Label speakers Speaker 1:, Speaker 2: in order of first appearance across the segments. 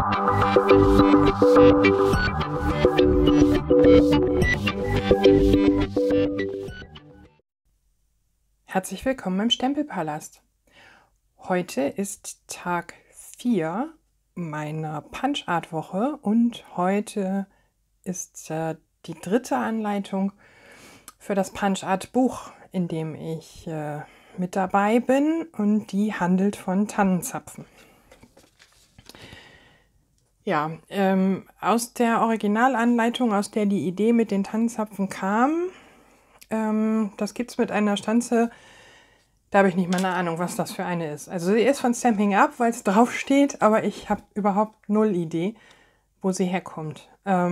Speaker 1: Herzlich willkommen im Stempelpalast. Heute ist Tag 4 meiner Punch-Art-Woche und heute ist die dritte Anleitung für das Punch-Art-Buch, in dem ich mit dabei bin, und die handelt von Tannenzapfen. Ja, aus der Originalanleitung, aus der die Idee mit den Tannenzapfen kam, das gibt es mit einer Stanze, da habe ich nicht mal eine Ahnung, was das für eine ist. Also sie ist von Stampin' Up, weil es drauf steht, aber ich habe überhaupt null Idee, wo sie herkommt.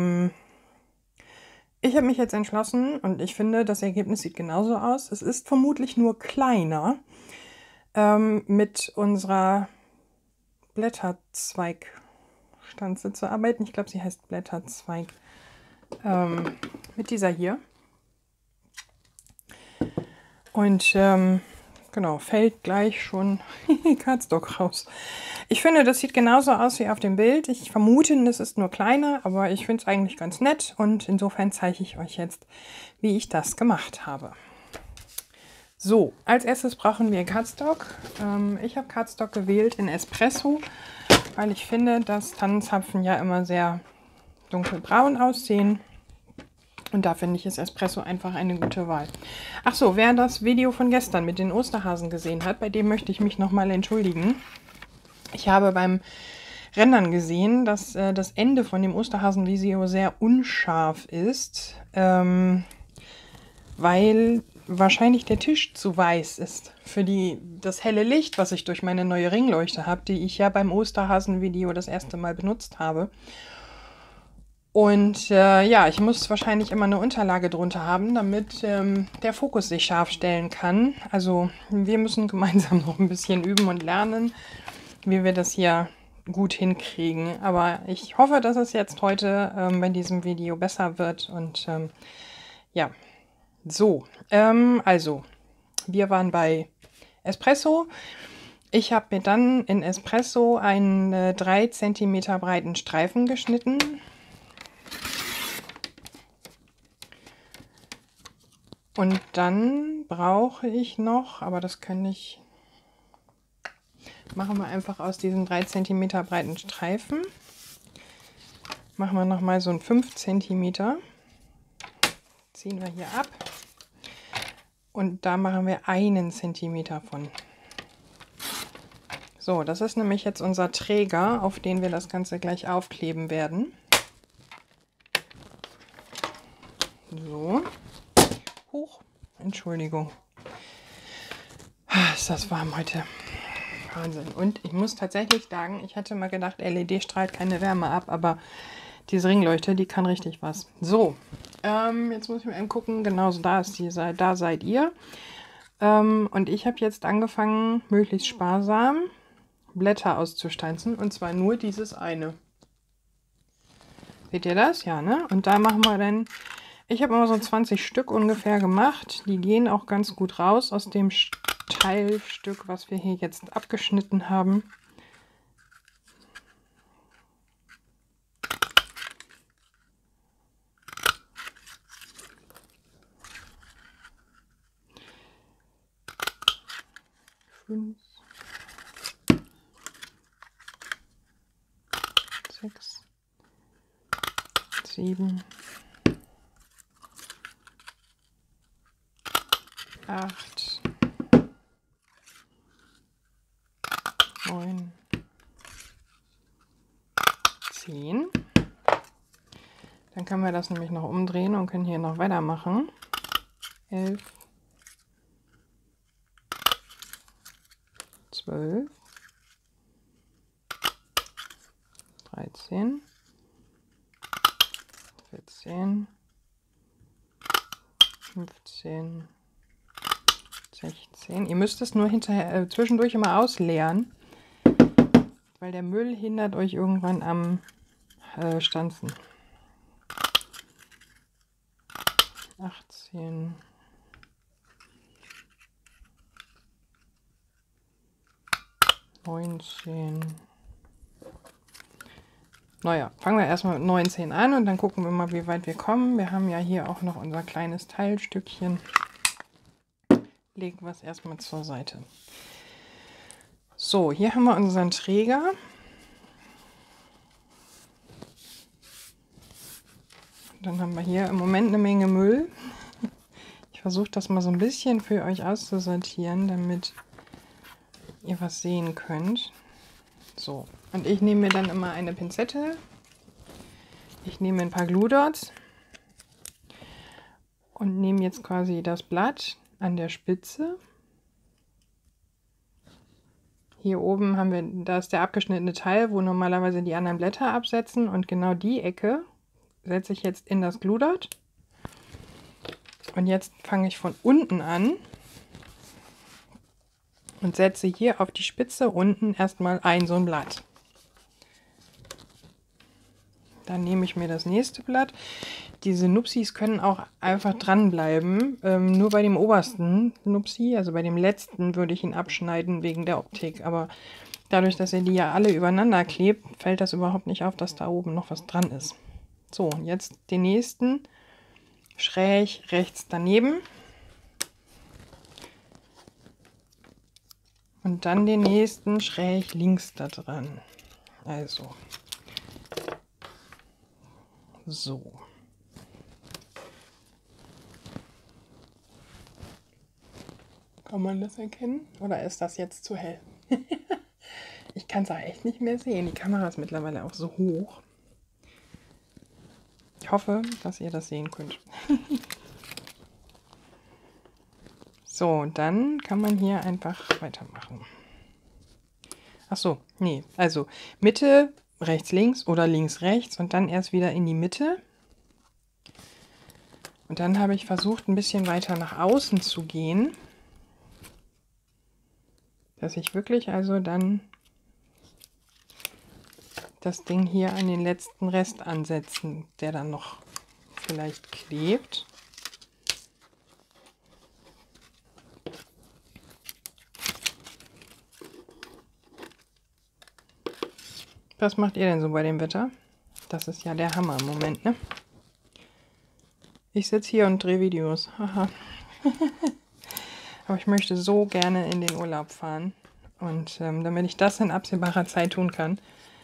Speaker 1: Ich habe mich jetzt entschlossen und ich finde, das Ergebnis sieht genauso aus. Es ist vermutlich nur kleiner, mit unserer Blätterzweigstanze zu arbeiten. Ich glaube, sie heißt Blätterzweig. Mit dieser hier. Und genau, fällt gleich schon Cardstock raus. Ich finde, das sieht genauso aus wie auf dem Bild. Ich vermute, es ist nur kleiner, aber ich finde es eigentlich ganz nett. Und insofern zeige ich euch jetzt, wie ich das gemacht habe. So, als erstes brauchen wir Cardstock. Ich habe Cardstock gewählt in Espresso, weil ich finde, dass Tannenzapfen ja immer sehr dunkelbraun aussehen. Und da finde ich, ist Espresso einfach eine gute Wahl. Ach so, wer das Video von gestern mit den Osterhasen gesehen hat, bei dem möchte ich mich nochmal entschuldigen. Ich habe beim Rendern gesehen, dass das Ende von dem Osterhasen-Video sehr unscharf ist, weil wahrscheinlich der Tisch zu weiß ist für das helle Licht, was ich durch meine neue Ringleuchte habe, die ich ja beim Osterhasen-Video das erste Mal benutzt habe. Und ja, ich muss wahrscheinlich immer eine Unterlage drunter haben, damit der Fokus sich scharf stellen kann. Also wir müssen gemeinsam noch ein bisschen üben und lernen, wie wir das hier gut hinkriegen. Aber ich hoffe, dass es jetzt heute bei diesem Video besser wird. Und ja, so. Also, wir waren bei Espresso. Ich habe mir dann in Espresso einen 3 cm breiten Streifen geschnitten. Und dann brauche ich noch, aber das kann ich, machen wir einfach aus diesen 3 cm breiten Streifen, machen wir nochmal so einen 5 cm, ziehen wir hier ab und da machen wir 1 cm von. So, das ist nämlich jetzt unser Träger, auf den wir das Ganze gleich aufkleben werden. So. Huch, Entschuldigung. Ist das warm heute. Wahnsinn. Und ich muss tatsächlich sagen, ich hatte mal gedacht, LED strahlt keine Wärme ab, aber diese Ringleuchte, die kann richtig was. So, jetzt muss ich mal eben gucken, genau so, da seid ihr. Und ich habe jetzt angefangen, möglichst sparsam Blätter auszustanzen, und zwar nur dieses eine. Seht ihr das? Ja, ne? Und da machen wir dann, ich habe immer so 20 Stück ungefähr gemacht. Die gehen auch ganz gut raus aus dem Teilstück, was wir hier jetzt abgeschnitten haben. Fünf, 6, 7, 8, 9, 10. Dann können wir das nämlich noch umdrehen und können hier noch weitermachen. 11, 12, 13, 14, 15, 16. Ihr müsst es nur hinterher zwischendurch immer ausleeren, weil der Müll hindert euch irgendwann am Stanzen. 18, 19, Naja, fangen wir erstmal mit 19 an und dann gucken wir mal, wie weit wir kommen. Wir haben ja hier auch noch unser kleines Teilstückchen. Legen wir es erstmal zur Seite. So, hier haben wir unseren Träger. Dann haben wir hier im Moment eine Menge Müll. Ich versuche das mal so ein bisschen für euch auszusortieren, damit ihr was sehen könnt. So, und ich nehme mir dann immer eine Pinzette. Ich nehme ein paar Glue Dots und nehme jetzt quasi das Blatt an der Spitze. Hier oben haben wir, da ist der abgeschnittene Teil, wo normalerweise die anderen Blätter absetzen, und genau die Ecke setze ich jetzt in das Glue Dot. Und jetzt fange ich von unten an und setze hier auf die Spitze unten erstmal so ein Blatt. Dann nehme ich mir das nächste Blatt. Diese Nupsis können auch einfach dranbleiben. Nur bei dem obersten Nupsi, also bei dem letzten, würde ich ihn abschneiden wegen der Optik. Aber dadurch, dass ihr die ja alle übereinander klebt, fällt das überhaupt nicht auf, dass da oben noch was dran ist. So, jetzt den nächsten schräg rechts daneben. Und dann den nächsten schräg links da dran. Also. So. Kann man das erkennen? Oder ist das jetzt zu hell? Ich kann es auch echt nicht mehr sehen. Die Kamera ist mittlerweile auch so hoch. Ich hoffe, dass ihr das sehen könnt. So, und dann kann man hier einfach weitermachen. Ach so, nee, also Mitte, rechts, links oder links, rechts und dann erst wieder in die Mitte. Und dann habe ich versucht, ein bisschen weiter nach außen zu gehen, dass ich wirklich also dann das Ding hier an den letzten Rest ansetzen, der dann noch vielleicht klebt. Was macht ihr denn so bei dem Wetter? Das ist ja der Hammer im Moment, ne? Ich sitze hier und drehe Videos. Haha. Aber ich möchte so gerne in den Urlaub fahren. Und damit ich das in absehbarer Zeit tun kann,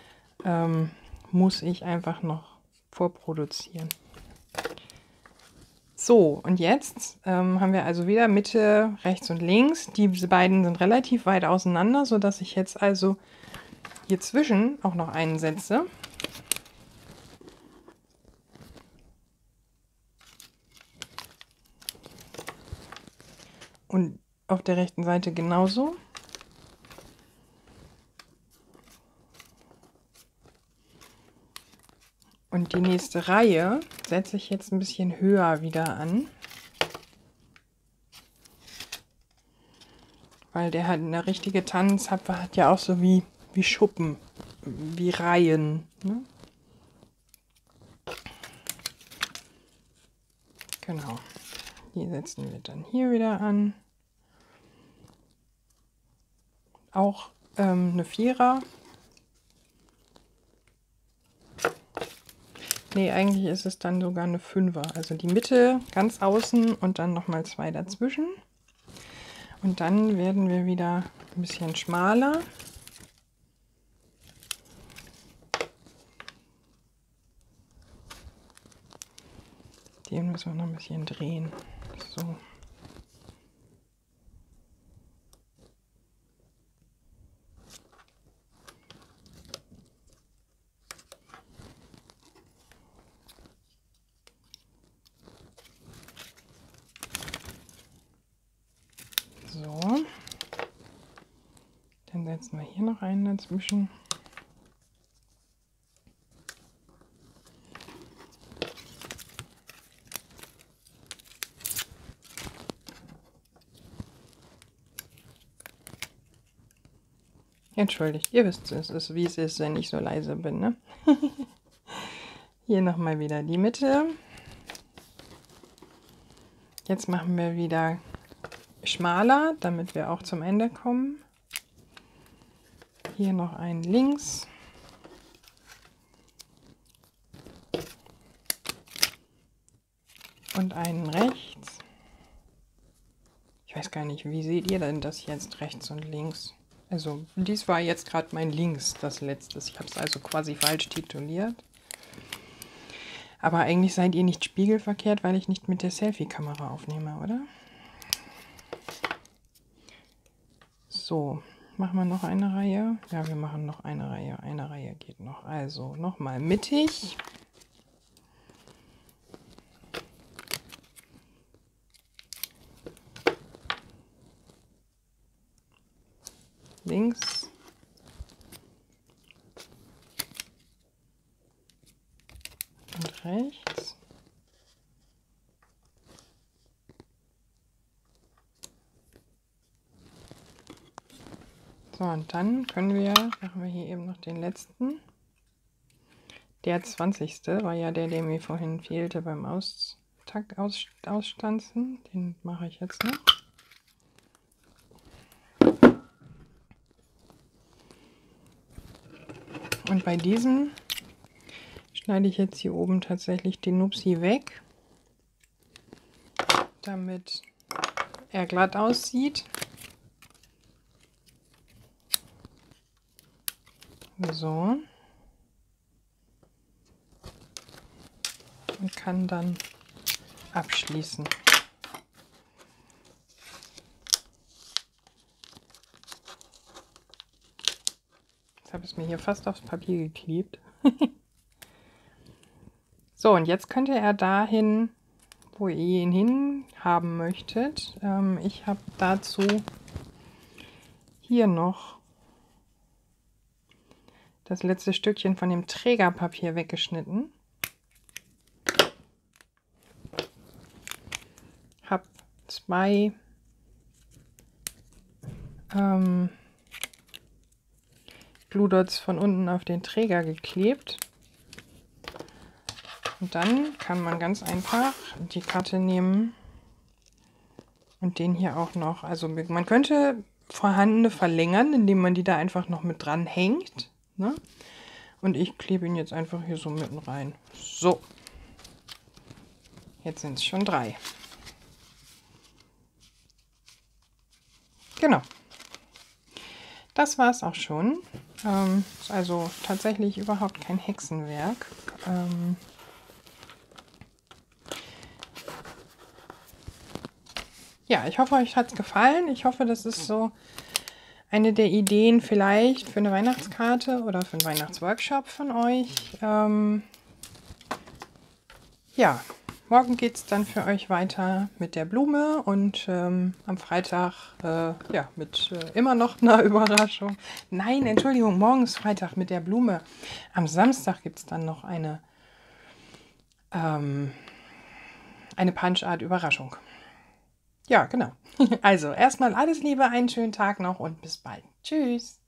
Speaker 1: muss ich einfach noch vorproduzieren. So, und jetzt haben wir also wieder Mitte, rechts und links. Diese beiden sind relativ weit auseinander, sodass ich jetzt also hier zwischen auch noch einen setze. Und auf der rechten Seite genauso. Und die nächste Reihe setze ich jetzt ein bisschen höher wieder an. Weil der hat eine richtige Tannenzapfe, hat ja auch so wie Schuppen, wie Reihen. Ne? Genau. Die setzen wir dann hier wieder an. Auch eine Vierer. Nee, eigentlich ist es dann sogar eine Fünfer. Also die Mitte ganz außen und dann nochmal zwei dazwischen. Und dann werden wir wieder ein bisschen schmaler. Den müssen wir noch ein bisschen drehen. So. So. Dann setzen wir hier noch einen dazwischen. Entschuldigt, ihr wisst es, wie es ist, wenn ich so leise bin, ne? Hier nochmal wieder die Mitte. Jetzt machen wir wieder schmaler, damit wir auch zum Ende kommen. Hier noch einen links. und einen rechts. Ich weiß gar nicht, wie seht ihr denn das jetzt rechts und links? Also dies war jetzt gerade mein Links, das letzte. Ich habe es also quasi falsch tituliert. Aber eigentlich seid ihr nicht spiegelverkehrt, weil ich nicht mit der Selfie-Kamera aufnehme, oder? So, machen wir noch eine Reihe? Ja, wir machen noch eine Reihe. Eine Reihe geht noch. Also nochmal mittig. Links. Und rechts. So, und dann machen wir hier eben noch den letzten. Der 20. war ja der mir vorhin fehlte beim Ausstanzen. Den mache ich jetzt noch. Und bei diesem schneide ich jetzt hier oben tatsächlich den Nupsi weg, damit er glatt aussieht. So. Und kann dann abschließen. Jetzt habe ich es mir hier fast aufs Papier geklebt. So, und jetzt könnt ihr dahin, wo ihr ihn hin haben möchtet. Ich habe dazu hier noch das letzte Stückchen von dem Trägerpapier weggeschnitten. Habe zwei Glue Dots von unten auf den Träger geklebt. Und dann kann man ganz einfach die Karte nehmen und den hier auch noch, also man könnte vorhandene verlängern, indem man die da einfach noch mit dran hängt. Ne? Und ich klebe ihn jetzt einfach hier so mitten rein. So, jetzt sind es schon 3. Genau. Das war es auch schon. Ist also tatsächlich überhaupt kein Hexenwerk. Ja, ich hoffe, euch hat es gefallen. Ich hoffe, das ist so eine der Ideen vielleicht für eine Weihnachtskarte oder für einen Weihnachtsworkshop von euch. Ja, morgen geht es dann für euch weiter mit der Blume und am Freitag ja, mit immer noch einer Überraschung. Nein, Entschuldigung, morgen ist Freitag mit der Blume. Am Samstag gibt es dann noch eine Punch-Art-Überraschung. Ja, genau. Also erstmal alles Liebe, einen schönen Tag noch und bis bald. Tschüss.